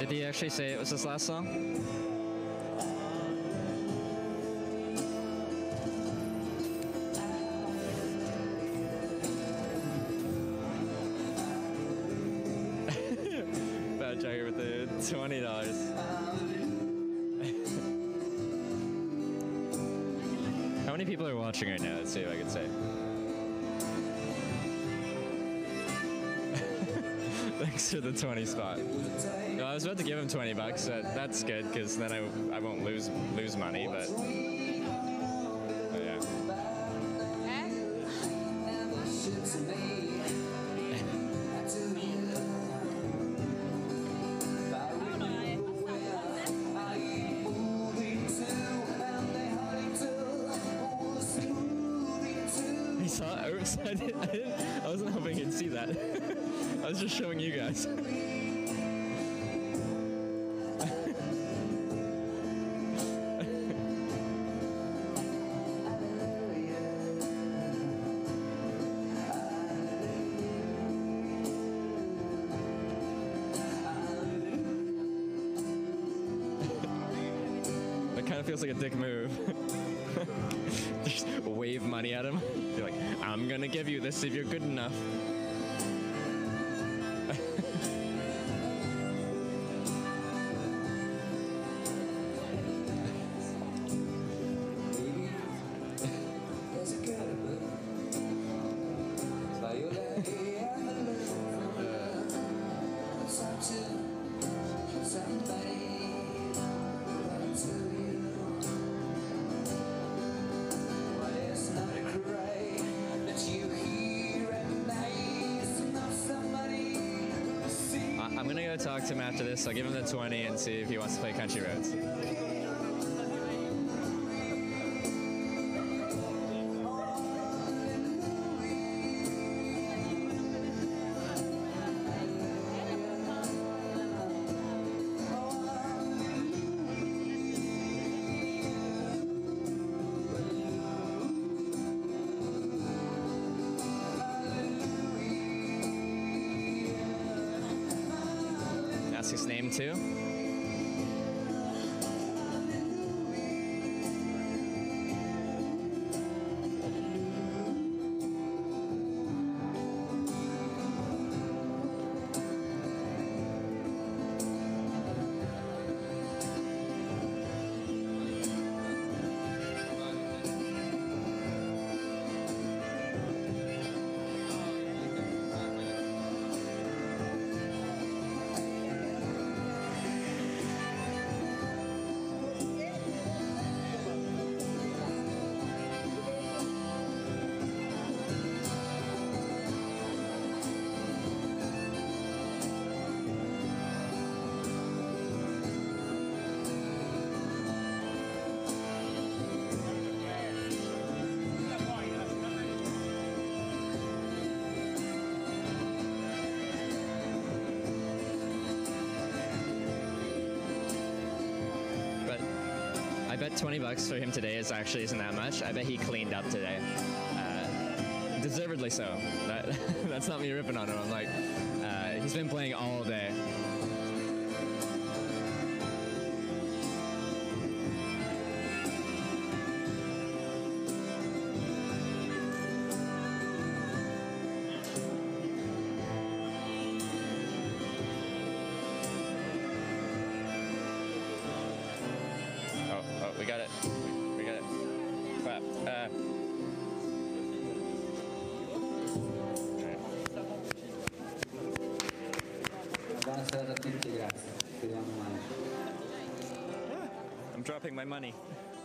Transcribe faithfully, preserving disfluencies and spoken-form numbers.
did he actually say it was his last song? Bad Jagger with the twenty dollars. How many people are watching right now? Let's see if I can say. Thanks for the twenty spot. No, I was about to give him twenty bucks. That, that's good because then I, I won't lose lose money. But, but yeah. He saw it. Oops, I, didn't, I, didn't, I wasn't hoping he'd see that. I was just showing you guys. That kind of feels like a dick move. Just wave money at him. Be like, I'm gonna give you this if you're good enough. I'm gonna go talk to him after this. I'll give him the twenty and see if he wants to play Country Roads. Ask his name too. I bet twenty bucks for him today is actually isn't that much. I bet he cleaned up today. Uh, deservedly so. That, that's not me ripping on him. I'm like, uh, he's been playing all day. We got it. We got it. Clap. Uh, I'm dropping my money.